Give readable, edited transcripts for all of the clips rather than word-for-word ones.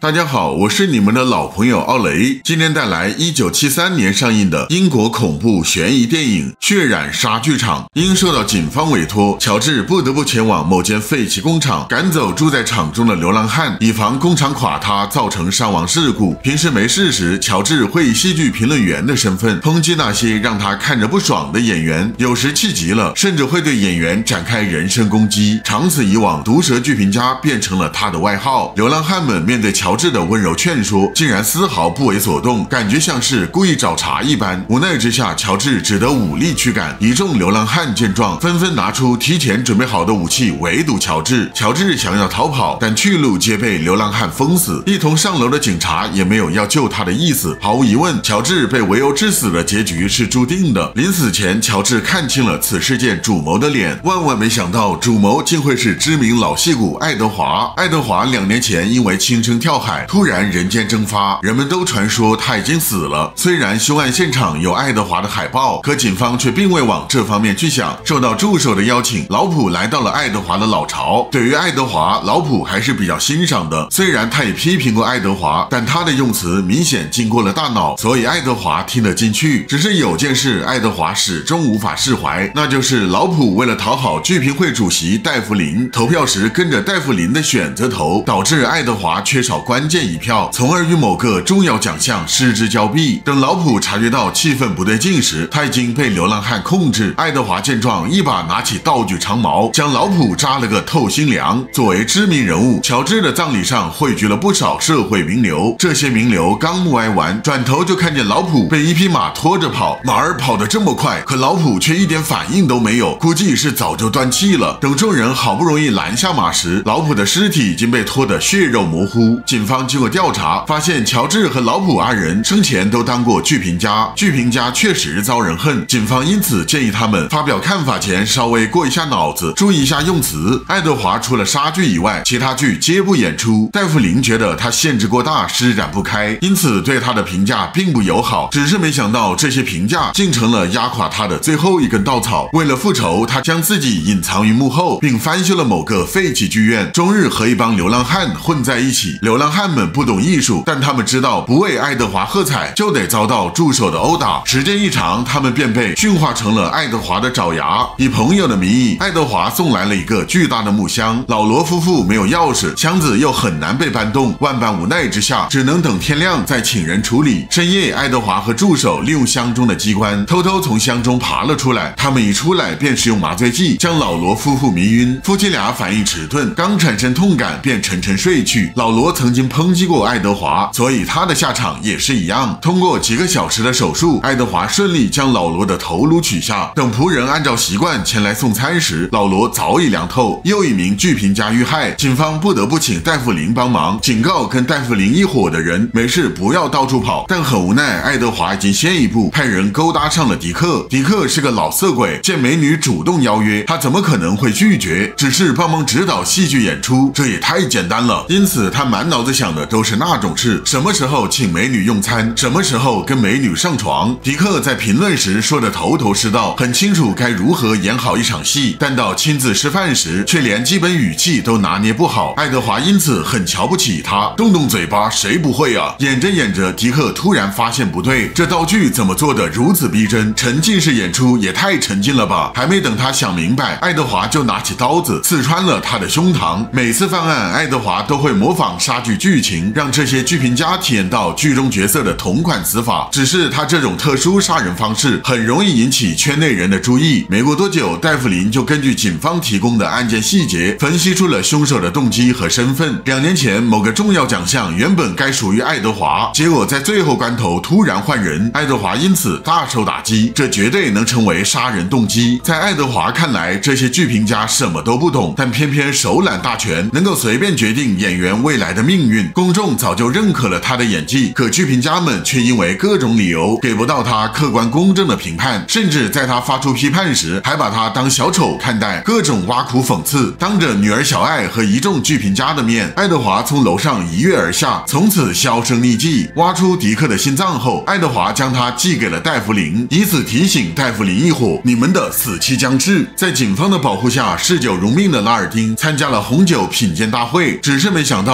大家好，我是你们的老朋友奥雷，今天带来1973年上映的英国恐怖悬疑电影《血染杀剧场》。因受到警方委托，乔治不得不前往某间废弃工厂，赶走住在厂中的流浪汉，以防工厂垮塌造成伤亡事故。平时没事时，乔治会以戏剧评论员的身份抨击那些让他看着不爽的演员，有时气急了，甚至会对演员展开人身攻击。长此以往，毒舌剧评家变成了他的外号。流浪汉们面对乔治的温柔劝说，竟然丝毫不为所动，感觉像是故意找茬一般。无奈之下，乔治只得武力驱赶。一众流浪汉见状，纷纷拿出提前准备好的武器围堵乔治。乔治想要逃跑，但去路皆被流浪汉封死。一同上楼的警察也没有要救他的意思。毫无疑问，乔治被围殴致死的结局是注定的。临死前，乔治看清了此事件主谋的脸，万万没想到主谋竟会是知名老戏骨爱德华。爱德华2年前因为轻生跳海突然人间蒸发，人们都传说他已经死了。虽然凶案现场有爱德华的海报，可警方却并未往这方面去想。受到助手的邀请，老普来到了爱德华的老巢。对于爱德华，老普还是比较欣赏的。虽然他也批评过爱德华，但他的用词明显经过了大脑，所以爱德华听得进去。只是有件事爱德华始终无法释怀，那就是老普为了讨好剧评会主席戴弗林，投票时跟着戴弗林的选择投，导致爱德华缺少关键一票，从而与某个重要奖项失之交臂。等老普察觉到气氛不对劲时，他已经被流浪汉控制。爱德华见状，一把拿起道具长矛，将老普扎了个透心凉。作为知名人物，乔治的葬礼上汇聚了不少社会名流。这些名流刚默哀完，转头就看见老普被一匹马拖着跑，马儿跑得这么快，可老普却一点反应都没有，估计是早就断气了。等众人好不容易拦下马时，老普的尸体已经被拖得血肉模糊。警方经过调查，发现乔治和老普二人生前都当过剧评家，剧评家确实遭人恨。警方因此建议他们发表看法前稍微过一下脑子，注意一下用词。爱德华除了杀剧以外，其他剧皆不演出。戴弗林觉得他限制过大，施展不开，因此对他的评价并不友好。只是没想到这些评价竟成了压垮他的最后一根稻草。为了复仇，他将自己隐藏于幕后，并翻修了某个废弃剧院，终日和一帮流浪汉混在一起。流浪汉们不懂艺术，但他们知道不为爱德华喝彩就得遭到助手的殴打。时间一长，他们便被驯化成了爱德华的爪牙。以朋友的名义，爱德华送来了一个巨大的木箱。老罗夫妇没有钥匙，箱子又很难被搬动，万般无奈之下，只能等天亮再请人处理。深夜，爱德华和助手利用箱中的机关，偷偷从箱中爬了出来。他们一出来便使用麻醉剂将老罗夫妇迷晕。夫妻俩反应迟钝，刚产生痛感便沉沉睡去。老罗曾经抨击过爱德华，所以他的下场也是一样。通过几个小时的手术，爱德华顺利将老罗的头颅取下。等仆人按照习惯前来送餐时，老罗早已凉透。又一名剧评家遇害，警方不得不请戴弗林帮忙，警告跟戴弗林一伙的人没事不要到处跑。但很无奈，爱德华已经先一步派人勾搭上了迪克。迪克是个老色鬼，见美女主动邀约，他怎么可能会拒绝？只是帮忙指导戏剧演出，这也太简单了。因此他满脑子想的都是那种事，什么时候请美女用餐，什么时候跟美女上床。迪克在评论时说得头头是道，很清楚该如何演好一场戏，但到亲自示范时却连基本语气都拿捏不好。爱德华因此很瞧不起他，动动嘴巴谁不会啊？演着演着，迪克突然发现不对，这道具怎么做得如此逼真？沉浸式演出也太沉浸了吧！还没等他想明白，爱德华就拿起刀子刺穿了他的胸膛。每次犯案，爱德华都会模仿杀剧剧情，让这些剧评家体验到剧中角色的同款死法。只是他这种特殊杀人方式很容易引起圈内人的注意。没过多久，戴弗林就根据警方提供的案件细节，分析出了凶手的动机和身份。2年前，某个重要奖项原本该属于爱德华，结果在最后关头突然换人，爱德华因此大受打击。这绝对能成为杀人动机。在爱德华看来，这些剧评家什么都不懂，但偏偏手揽大权，能够随便决定演员未来的命运。公众早就认可了他的演技，可剧评家们却因为各种理由给不到他客观公正的评判，甚至在他发出批判时还把他当小丑看待，各种挖苦讽刺。当着女儿小爱和一众剧评家的面，爱德华从楼上一跃而下，从此销声匿迹。挖出迪克的心脏后，爱德华将他寄给了戴弗林，以此提醒戴弗林一伙，你们的死期将至。在警方的保护下，嗜酒如命的拉尔丁参加了红酒品鉴大会，只是没想到大会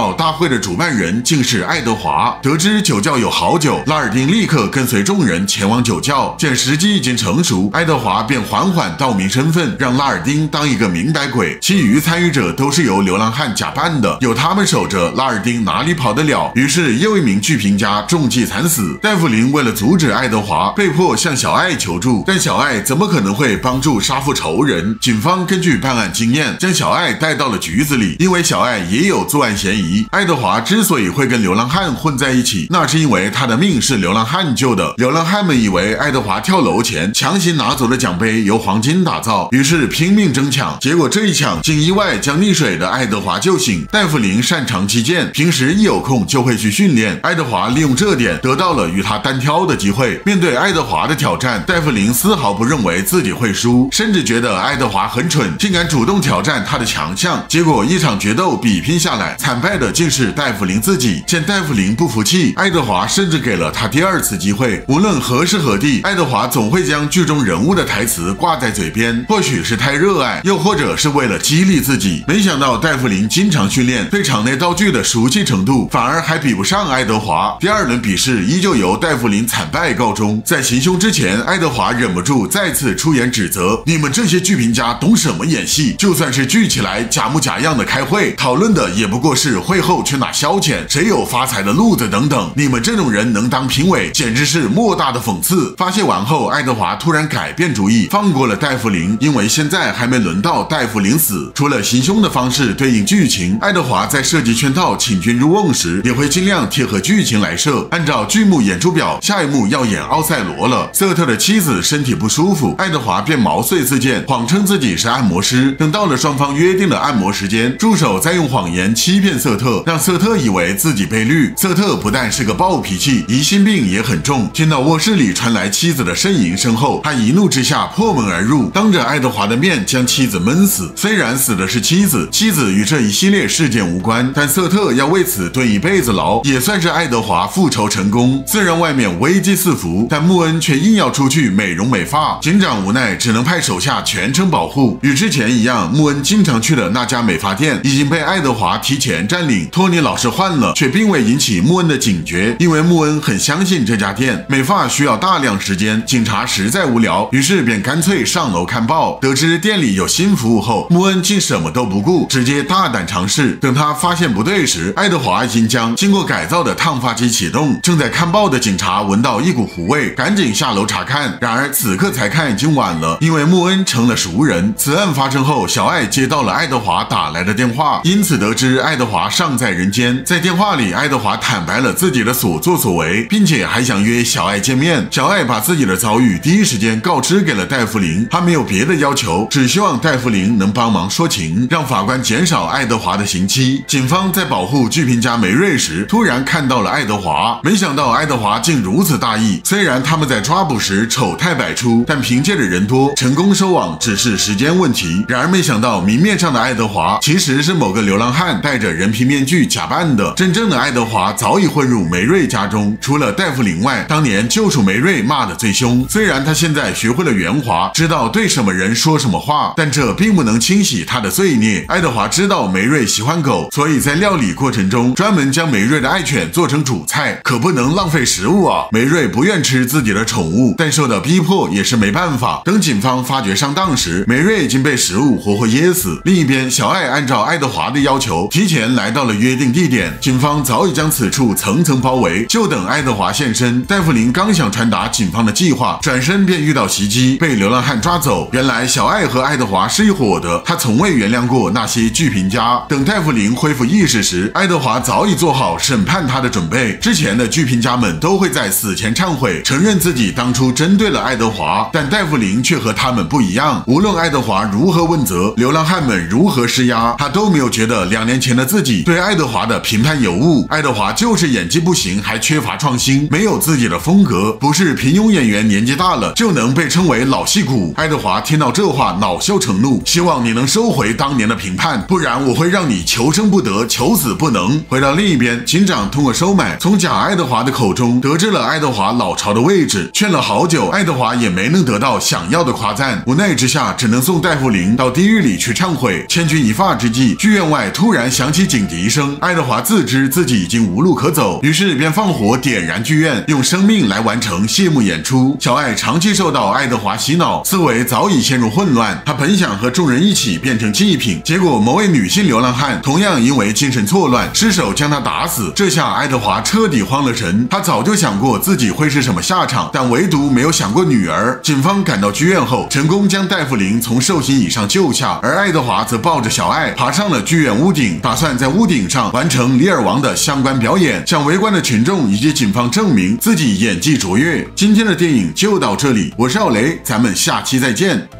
会的主办人竟是爱德华。得知酒窖有好酒，拉尔丁立刻跟随众人前往酒窖。见时机已经成熟，爱德华便缓缓道明身份，让拉尔丁当一个明白鬼。其余参与者都是由流浪汉假扮的，有他们守着，拉尔丁哪里跑得了？于是又一名剧评家中计惨死。戴弗林为了阻止爱德华，被迫向小艾求助，但小艾怎么可能会帮助杀父仇人？警方根据办案经验，将小艾带到了局子里，因为小艾也有作案嫌疑。爱德华之所以会跟流浪汉混在一起，那是因为他的命是流浪汉救的。流浪汉们以为爱德华跳楼前强行拿走的奖杯由黄金打造，于是拼命争抢，结果这一抢竟意外将溺水的爱德华救醒。戴弗林擅长击剑，平时一有空就会去训练。爱德华利用这点得到了与他单挑的机会。面对爱德华的挑战，戴弗林丝毫不认为自己会输，甚至觉得爱德华很蠢，竟敢主动挑战他的强项。结果一场决斗比拼下来，惨败的竟是戴弗林自己。见戴弗林不服气，爱德华甚至给了他第二次机会。无论何时何地，爱德华总会将剧中人物的台词挂在嘴边，或许是太热爱，又或者是为了激励自己。没想到戴弗林经常训练，对场内道具的熟悉程度反而还比不上爱德华。第二轮比试依旧由戴弗林惨败告终。在行凶之前，爱德华忍不住再次出言指责：你们这些剧评家懂什么演戏？就算是聚起来假模假样的开会，讨论的也不过是会后去哪消遣，谁有发财的路子等等。你们这种人能当评委，简直是莫大的讽刺。发泄完后，爱德华突然改变主意，放过了戴弗林，因为现在还没轮到戴弗林死。除了行凶的方式对应剧情，爱德华在设计圈套请君入瓮时，也会尽量贴合剧情来设。按照剧目演出表，下一幕要演奥赛罗了。瑟特的妻子身体不舒服，爱德华便毛遂自荐，谎称自己是按摩师。等到了双方约定的按摩时间，助手再用谎言欺骗瑟特，让瑟特以为自己被绿。瑟特不但是个暴脾气，疑心病也很重。听到卧室里传来妻子的呻吟声后，他一怒之下破门而入，当着爱德华的面将妻子闷死。虽然死的是妻子与这一系列事件无关，但瑟特要为此蹲一辈子牢，也算是爱德华复仇成功。虽然外面危机四伏，但穆恩却硬要出去美容美发。警长无奈只能派手下全程保护。与之前一样，穆恩经常去的那家美发店已经被爱德华提前占领。托尼老师换了，却并未引起穆恩的警觉，因为穆恩很相信这家店。美发需要大量时间，警察实在无聊，于是便干脆上楼看报。得知店里有新服务后，穆恩竟什么都不顾，直接大胆尝试。等他发现不对时，爱德华已经将经过改造的烫发机启动。正在看报的警察闻到一股糊味，赶紧下楼查看。然而此刻才看已经晚了，因为穆恩成了熟人。此案发生后，小艾接到了爱德华打来的电话，因此得知爱德华尚在人间。在电话里，爱德华坦白了自己的所作所为，并且还想约小艾见面。小艾把自己的遭遇第一时间告知给了戴弗林，他没有别的要求，只希望戴弗林能帮忙说情，让法官减少爱德华的刑期。警方在保护剧评家梅瑞时，突然看到了爱德华，没想到爱德华竟如此大意。虽然他们在抓捕时丑态百出，但凭借着人多，成功收网只是时间问题。然而没想到明面上的爱德华其实是某个流浪汉戴着人皮面具假扮的，真正的爱德华早已混入梅瑞家中。除了戴弗林外，当年就属梅瑞骂得最凶。虽然他现在学会了圆滑，知道对什么人说什么话，但这并不能清洗他的罪孽。爱德华知道梅瑞喜欢狗，所以在料理过程中专门将梅瑞的爱犬做成主菜，可不能浪费食物啊。梅瑞不愿吃自己的宠物，但受到逼迫也是没办法。等警方发觉上当时，梅瑞已经被食物活活噎死。另一边，小艾按照爱德华的要求，提前来到了约定地点。警方早已将此处层层包围，就等爱德华现身。戴弗林刚想传达警方的计划，转身便遇到袭击，被流浪汉抓走。原来小艾和爱德华是一伙的，他从未原谅过那些剧评家。等戴弗林恢复意识时，爱德华早已做好审判他的准备。之前的剧评家们都会在死前忏悔，承认自己当初针对了爱德华，但戴弗林却和他们不一样。无论爱德华如何问责，流浪汉们如何施压，他都没有觉得2年前的自己对爱德华的评判有误。爱德华就是演技不行，还缺乏创新，没有自己的风格，不是平庸演员年纪大了就能被称为老戏骨。爱德华听到这话恼羞成怒，希望你能收回当年的评判，不然我会让你求生不得，求死不能。回到另一边，警长通过收买从假爱德华的口中得知了爱德华老巢的位置，劝了好久，爱德华也没能得到想要的夸赞。无奈之下，只能送戴弗林到地狱里去忏悔。千钧一发之际，剧院外突然响起警笛声， 爱德华自知自己已经无路可走，于是便放火点燃剧院，用生命来完成谢幕演出。小爱长期受到爱德华洗脑，思维早已陷入混乱。他本想和众人一起变成祭品，结果某位女性流浪汉同样因为精神错乱，失手将他打死。这下爱德华彻底慌了神，他早就想过自己会是什么下场，但唯独没有想过女儿。警方赶到剧院后，成功将戴芙琳从受刑椅上救下，而爱德华则抱着小爱爬上了剧院屋顶，打算在屋顶上完成李尔王的相关表演，向围观的群众以及警方证明自己演技卓越。今天的电影就到这里，我是奥雷，咱们下期再见。